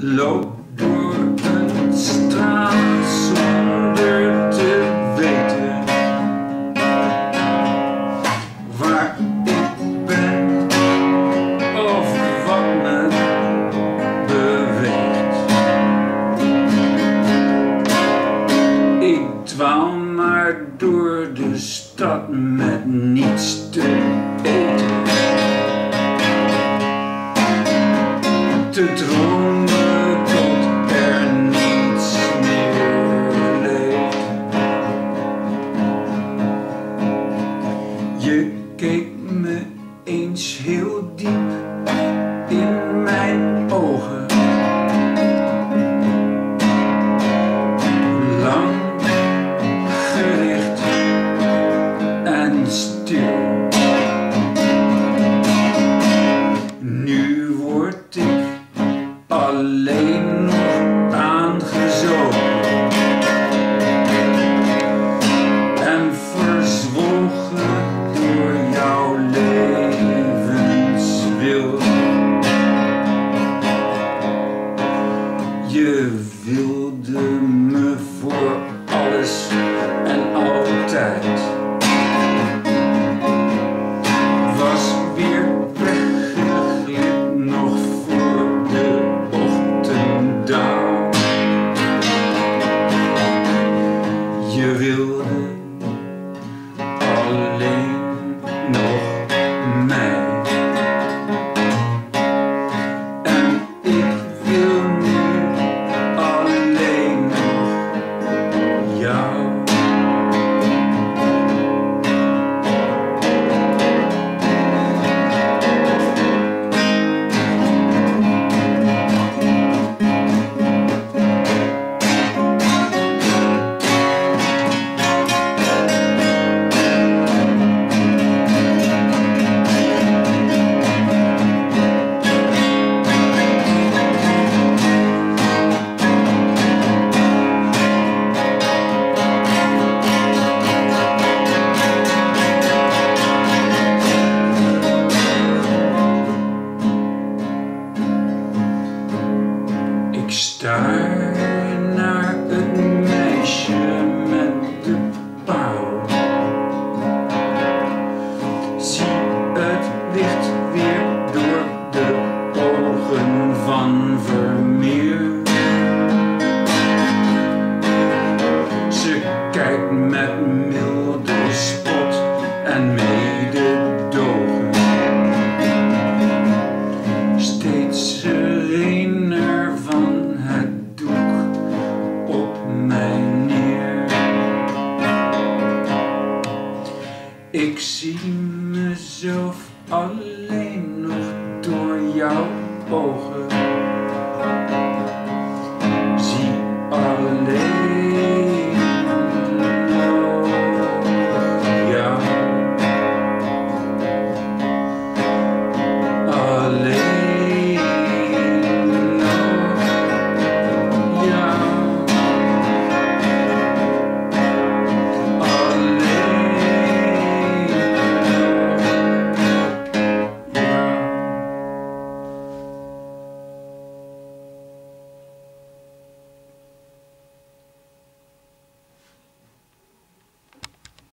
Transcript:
Loop door een straat zonder te weten waar ik ben of wat me beweegt. Ik dwaal maar door de stad met niets te eten, te dromen tot er niets meer leeft. Je keek me eens heel diep in mijn ogen, lang gericht en stil. Nu word ik alleen nog aangezogen en verzwolgen door jouw levenswil. Je wilde me voor alles en altijd, was weer weggeglipt nog voor de ochtenddaal. Je wilde alleen nog mij en ik wil nu alleen nog jou. Ik staar naar het meisje met de pauw, zie het licht weer door de ogen van Vermeer. Ze kijkt met milde spot en mededogen, steeds serener van het doek op mij neer. Ik zie mezelf alleen nog door jouw ogen.